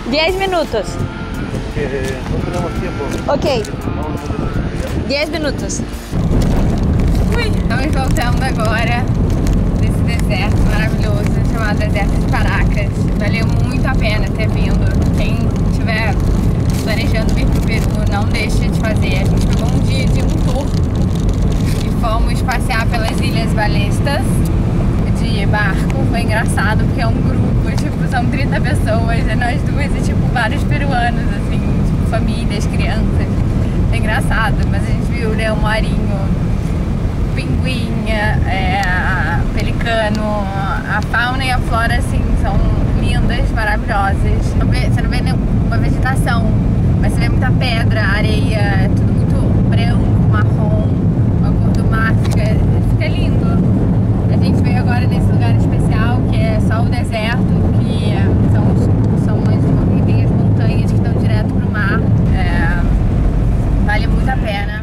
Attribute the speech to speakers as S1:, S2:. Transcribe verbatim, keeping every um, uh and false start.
S1: Diez minutos.
S2: Porque no tenemos tiempo.
S1: Ok. Diez minutos.
S3: Ui, estamos voltando agora desse deserto maravilhoso chamado Deserto de Paracas. Valeu muito a pena ter vindo. Quem estiver planejando vir pro Peru, não deixe de fazer. A gente pegou um dia de um tour e fomos passear pelas Ilhas Ballestas de barco. Foi engraçado porque é um grupo, tipo, são trinta pessoas, e nós duas e tipo vários peruanos, assim, tipo, famílias, crianças. É engraçado, mas a gente viu leão marinho, pinguinha, é, pelicano, a fauna e a flora, assim, são lindas, maravilhosas. Você não vê nenhuma vegetação, mas você vê muita pedra, areia, tudo muito branco, marrom, a cor do mar, fica, fica lindo. A gente veio agora nesse lugar especial, que é só o deserto, que são, são umas, tem as montanhas que estão direto pro mar. É, vale muito a pena.